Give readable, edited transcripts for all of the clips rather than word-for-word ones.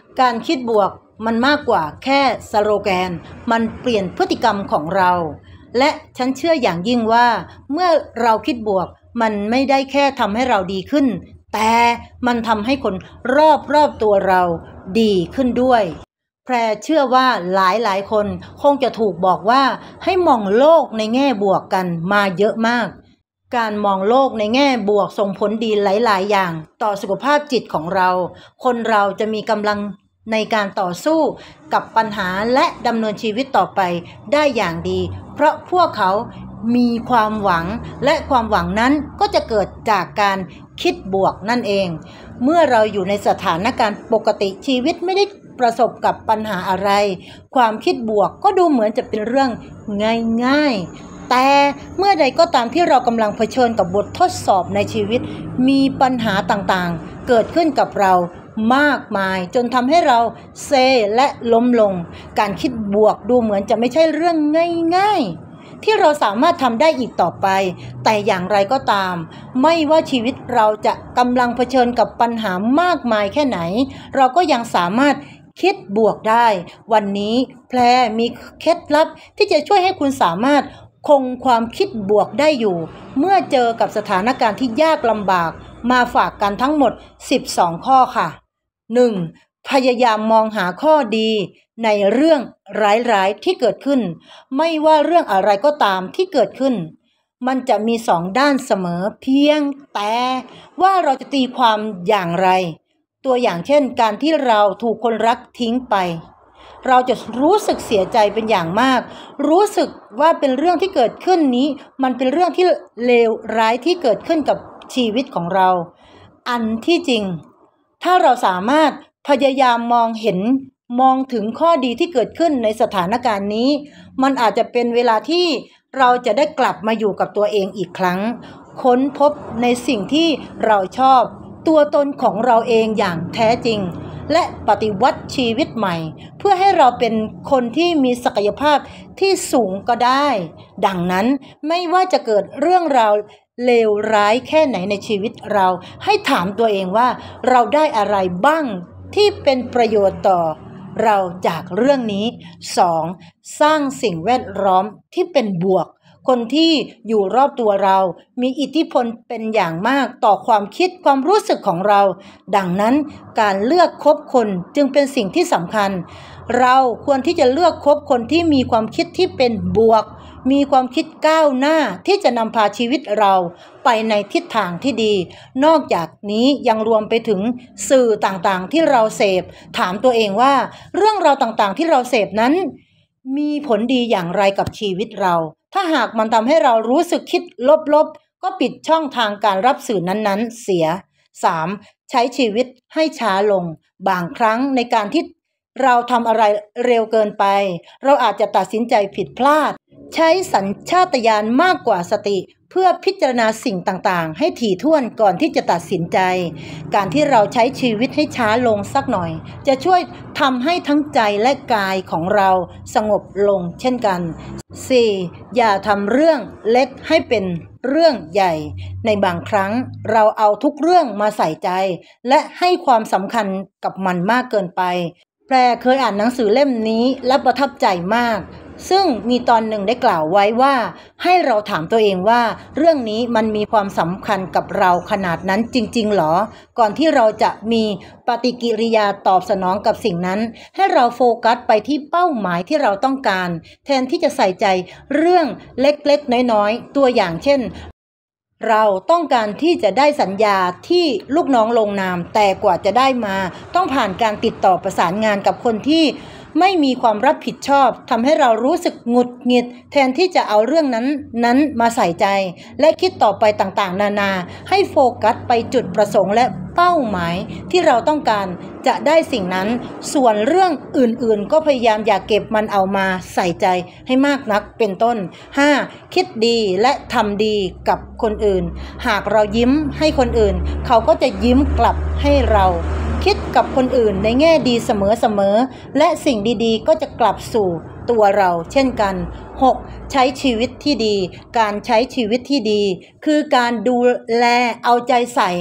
การคิดบวกมันมากกว่าแค่สโลแกนมันเปลี่ยนพฤติกรรมของเราและฉันเชื่ออย่างยิ่งว่าเมื่อเราคิดบวกมันไม่ได้แค่ทำให้เราดีขึ้นแต่มันทำให้คนรอบตัวเราดีขึ้นด้วยแพรเชื่อว่าหลายคนคงจะถูกบอกว่าให้มองโลกในแง่บวกกันมาเยอะมากการมองโลกในแง่บวกส่งผลดีหลายอย่างต่อสุขภาพจิตของเราคนเราจะมีกำลังในการต่อสู้กับปัญหาและดำเนินชีวิตต่อไปได้อย่างดีเพราะพวกเขามีความหวังและความหวังนั้นก็จะเกิดจากการคิดบวกนั่นเองเมื่อเราอยู่ในสถานการณ์ปกติชีวิตไม่ได้ประสบกับปัญหาอะไรความคิดบวกก็ดูเหมือนจะเป็นเรื่องง่ายๆแต่เมื่อใดก็ตามที่เรากำลังเผชิญกับบททดสอบในชีวิตมีปัญหาต่างๆเกิดขึ้นกับเรามากมายจนทำให้เราเซและล้มลงการคิดบวกดูเหมือนจะไม่ใช่เรื่องง่ายๆที่เราสามารถทำได้อีกต่อไปแต่อย่างไรก็ตามไม่ว่าชีวิตเราจะกำลังเผชิญกับปัญหามากมายแค่ไหนเราก็ยังสามารถคิดบวกได้วันนี้แพรมีเคล็ดลับที่จะช่วยให้คุณสามารถคงความคิดบวกได้อยู่เมื่อเจอกับสถานการณ์ที่ยากลำบากมาฝากกันทั้งหมด12ข้อค่ะ 1. พยายามมองหาข้อดีในเรื่องร้ายๆที่เกิดขึ้นไม่ว่าเรื่องอะไรก็ตามที่เกิดขึ้นมันจะมี2ด้านเสมอเพียงแต่ว่าเราจะตีความอย่างไรตัวอย่างเช่นการที่เราถูกคนรักทิ้งไปเราจะรู้สึกเสียใจเป็นอย่างมากรู้สึกว่าเป็นเรื่องที่เกิดขึ้นนี้มันเป็นเรื่องที่เลวร้ายที่เกิดขึ้นกับชีวิตของเราอันที่จริงถ้าเราสามารถพยายามมองถึงข้อดีที่เกิดขึ้นในสถานการณ์นี้มันอาจจะเป็นเวลาที่เราจะได้กลับมาอยู่กับตัวเองอีกครั้งค้นพบในสิ่งที่เราชอบตัวตนของเราเองอย่างแท้จริงและปฏิวัติชีวิตใหม่เพื่อให้เราเป็นคนที่มีศักยภาพที่สูงก็ได้ดังนั้นไม่ว่าจะเกิดเรื่องราวเลวร้ายแค่ไหนในชีวิตเราให้ถามตัวเองว่าเราได้อะไรบ้างที่เป็นประโยชน์ต่อเราจากเรื่องนี้ 2. สร้างสิ่งแวดล้อมที่เป็นบวกคนที่อยู่รอบตัวเรามีอิทธิพลเป็นอย่างมากต่อความคิดความรู้สึกของเราดังนั้นการเลือกคบคนจึงเป็นสิ่งที่สำคัญเราควรที่จะเลือกคบคนที่มีความคิดที่เป็นบวกมีความคิดก้าวหน้าที่จะนำพาชีวิตเราไปในทิศทางที่ดีนอกจากนี้ยังรวมไปถึงสื่อต่างๆที่เราเสพถามตัวเองว่าเรื่องราวต่างๆที่เราเสพนั้นมีผลดีอย่างไรกับชีวิตเราถ้าหากมันทำให้เรารู้สึกคิดลบๆก็ปิดช่องทางการรับสื่อนั้นๆเสีย 3. ใช้ชีวิตให้ช้าลงบางครั้งในการที่เราทำอะไรเร็วเกินไปเราอาจจะตัดสินใจผิดพลาดใช้สัญชาตญาณมากกว่าสติเพื่อพิจารณาสิ่งต่างๆให้ถี่ถ้วนก่อนที่จะตัดสินใจการที่เราใช้ชีวิตให้ช้าลงสักหน่อยจะช่วยทำให้ทั้งใจและกายของเราสงบลงเช่นกัน 4. อย่าทำเรื่องเล็กให้เป็นเรื่องใหญ่ในบางครั้งเราเอาทุกเรื่องมาใส่ใจและให้ความสำคัญกับมันมากเกินไปแพรเคยอ่านหนังสือเล่มนี้และประทับใจมากซึ่งมีตอนหนึ่งได้กล่าวไว้ว่าให้เราถามตัวเองว่าเรื่องนี้มันมีความสำคัญกับเราขนาดนั้นจริงๆหรอก่อนที่เราจะมีปฏิกิริยาตอบสนองกับสิ่งนั้นให้เราโฟกัสไปที่เป้าหมายที่เราต้องการแทนที่จะใส่ใจเรื่องเล็กๆน้อยๆตัวอย่างเช่นเราต้องการที่จะได้สัญญาที่ลูกน้องลงนามแต่กว่าจะได้มาต้องผ่านการติดต่อประสานงานกับคนที่ไม่มีความรับผิดชอบทำให้เรารู้สึกหงุดหงิดแทนที่จะเอาเรื่องนั้นมาใส่ใจและคิดต่อไปต่างๆนานาให้โฟกัสไปจุดประสงค์และเป้าหมายที่เราต้องการจะได้สิ่งนั้นส่วนเรื่องอื่นๆก็พยายามอย่าเก็บมันเอามาใส่ใจให้มากนักเป็นต้น 5. คิดดีและทำดีกับคนอื่นหากเรายิ้มให้คนอื่นเขาก็จะยิ้มกลับให้เราคิดกับคนอื่นในแง่ดีเสมอและสิ่งดีๆก็จะกลับสู่ตัวเราเช่นกัน 6. ใช้ชีวิตที่ดีการใช้ชีวิตที่ดีคือการดูแลเอาใจใส่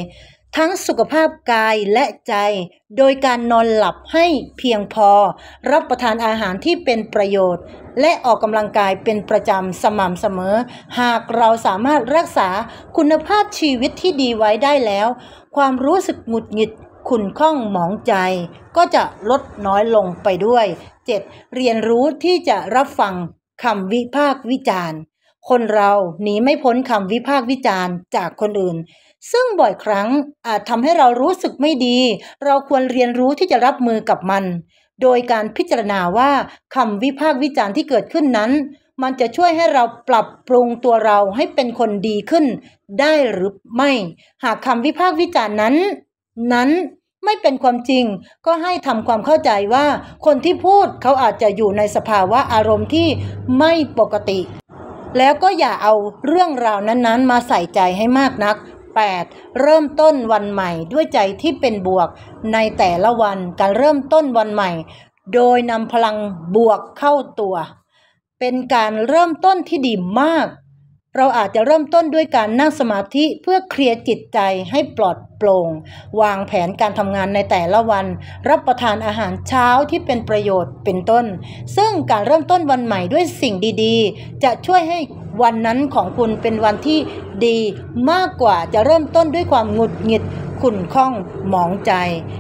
ทั้งสุขภาพกายและใจโดยการนอนหลับให้เพียงพอรับประทานอาหารที่เป็นประโยชน์และออกกำลังกายเป็นประจำสม่ำเสมอหากเราสามารถรักษาคุณภาพชีวิตที่ดีไว้ได้แล้วความรู้สึกหงุดหงิดขุ่นข้องหมองใจก็จะลดน้อยลงไปด้วย 7. เรียนรู้ที่จะรับฟังคำวิพากษ์วิจารณ์คนเราหนีไม่พ้นคำวิพากษ์วิจารณ์จากคนอื่นซึ่งบ่อยครั้งอาจทำให้เรารู้สึกไม่ดีเราควรเรียนรู้ที่จะรับมือกับมันโดยการพิจารณาว่าคำวิพากษ์วิจารณ์ที่เกิดขึ้นนั้นมันจะช่วยให้เราปรับปรุงตัวเราให้เป็นคนดีขึ้นได้หรือไม่หากคำวิพากษ์วิจารณ์นั้นไม่เป็นความจริงก็ให้ทำความเข้าใจว่าคนที่พูดเขาอาจจะอยู่ในสภาวะอารมณ์ที่ไม่ปกติแล้วก็อย่าเอาเรื่องราวนั้นๆมาใส่ใจให้มากนัก 8. เริ่มต้นวันใหม่ด้วยใจที่เป็นบวกในแต่ละวันการเริ่มต้นวันใหม่โดยนำพลังบวกเข้าตัวเป็นการเริ่มต้นที่ดีมากเราอาจจะเริ่มต้นด้วยการนั่งสมาธิเพื่อเคลียร์จิตใจให้ปลอดโปร่งวางแผนการทำงานในแต่ละวันรับประทานอาหารเช้าที่เป็นประโยชน์เป็นต้นซึ่งการเริ่มต้นวันใหม่ด้วยสิ่งดีๆจะช่วยให้วันนั้นของคุณเป็นวันที่ดีมากกว่าจะเริ่มต้นด้วยความหงุดหงิดขุ่นข้องหมองใจ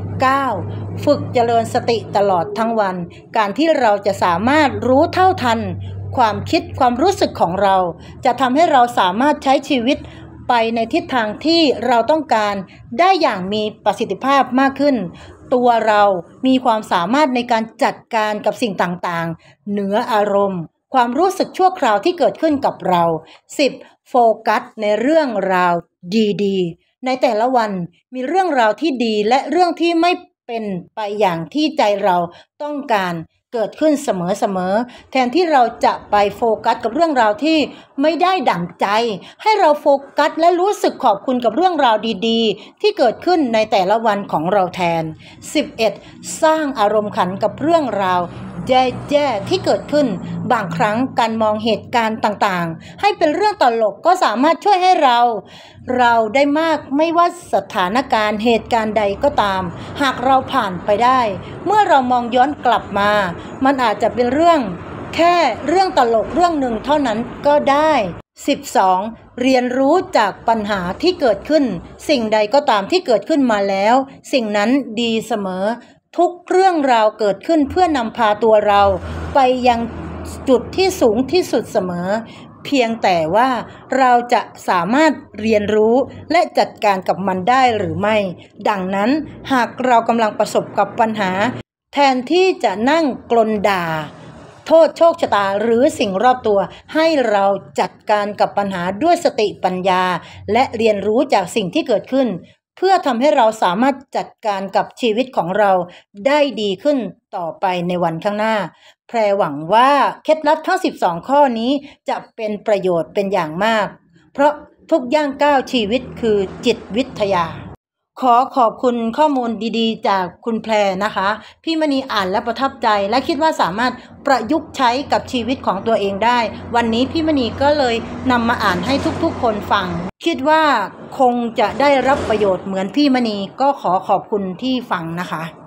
9. ฝึกเจริญสติตลอดทั้งวันการที่เราจะสามารถรู้เท่าทันความคิดความรู้สึกของเราจะทำให้เราสามารถใช้ชีวิตไปในทิศทางที่เราต้องการได้อย่างมีประสิทธิภาพมากขึ้นตัวเรามีความสามารถในการจัดการกับสิ่งต่างๆเหนืออารมณ์ความรู้สึกชั่วคราวที่เกิดขึ้นกับเรา 10. โฟกัสในเรื่องราวดีๆในแต่ละวันมีเรื่องราวที่ดีและเรื่องที่ไม่เป็นไปอย่างที่ใจเราต้องการเกิดขึ้นเสมอๆแทนที่เราจะไปโฟกัสกับเรื่องราวที่ไม่ได้ดั่งใจให้เราโฟกัสและรู้สึกขอบคุณกับเรื่องราวดีๆที่เกิดขึ้นในแต่ละวันของเราแทน 11. สร้างอารมณ์ขันกับเรื่องราวแย่ๆที่เกิดขึ้นบางครั้งการมองเหตุการณ์ต่างๆให้เป็นเรื่องตลกก็สามารถช่วยให้เราได้มากไม่ว่าสถานการณ์เหตุการณ์ใดก็ตามหากเราผ่านไปได้เมื่อเรามองย้อนกลับมามันอาจจะเป็นแค่เรื่องตลกเรื่องหนึ่งเท่านั้นก็ได้ 12. เรียนรู้จากปัญหาที่เกิดขึ้นสิ่งใดก็ตามที่เกิดขึ้นมาแล้วสิ่งนั้นดีเสมอทุกเรื่องราวเกิดขึ้นเพื่อนำพาตัวเราไปยังจุดที่สูงที่สุดเสมอเพียงแต่ว่าเราจะสามารถเรียนรู้และจัดการกับมันได้หรือไม่ดังนั้นหากเรากำลังประสบกับปัญหาแทนที่จะนั่งกลด่าโทษโชคชะตาหรือสิ่งรอบตัวให้เราจัดการกับปัญหาด้วยสติปัญญาและเรียนรู้จากสิ่งที่เกิดขึ้นเพื่อทำให้เราสามารถจัดการกับชีวิตของเราได้ดีขึ้นต่อไปในวันข้างหน้าแพรหวังว่าเคล็ดลับทั้ง12ข้อนี้จะเป็นประโยชน์เป็นอย่างมากเพราะทุกย่างก้าวชีวิตคือจิตวิทยาขอบคุณข้อมูลดีๆจากคุณแพรนะคะพี่มณีอ่านและประทับใจและคิดว่าสามารถประยุกต์ใช้กับชีวิตของตัวเองได้วันนี้พี่มณีก็เลยนำมาอ่านให้ทุกๆคนฟังคิดว่าคงจะได้รับประโยชน์เหมือนพี่มณีก็ขอบคุณที่ฟังนะคะ